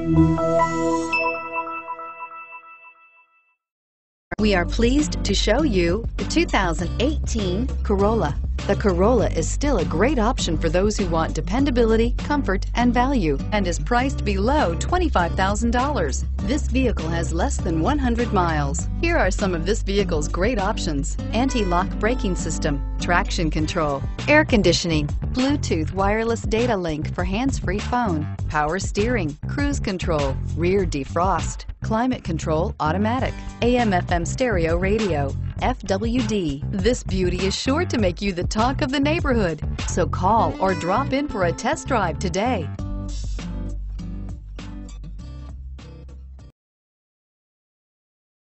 We are pleased to show you the 2018 Corolla. The Corolla is still a great option for those who want dependability, comfort, and value, and is priced below $25,000. This vehicle has less than 100 miles. Here are some of this vehicle's great options: anti-lock braking system, traction control, air conditioning, Bluetooth wireless data link for hands-free phone, power steering, cruise control, rear defrost, climate control automatic, AM/FM stereo radio, FWD. This beauty is sure to make you the talk of the neighborhood. So call or drop in for a test drive today.